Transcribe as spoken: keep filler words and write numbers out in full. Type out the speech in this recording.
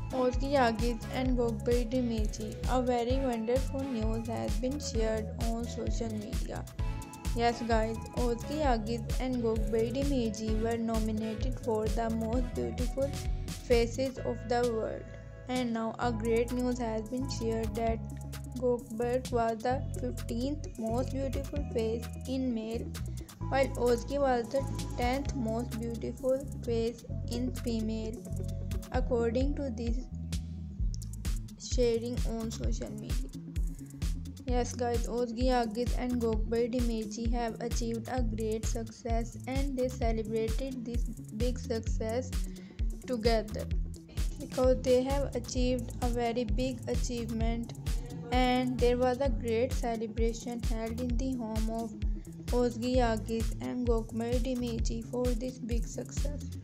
Ozgi Agis and Gogbei Dimeji. A very wonderful news has been shared on social media. Yes, guys, Ozgi Agis and Gogbei Dimeji were nominated for the most beautiful faces of the world. And now a great news has been shared that Gogbert was the fifteenth most beautiful face in male, while Ozgi was the tenth most beautiful face in female, according to this sharing on social media. Yes, guys, Ozgi Agis and Gogbei Dimeji have achieved a great success and they celebrated this big success together because they have achieved a very big achievement, and there was a great celebration held in the home of Ozgi Agis and Gogbei Dimeji for this big success.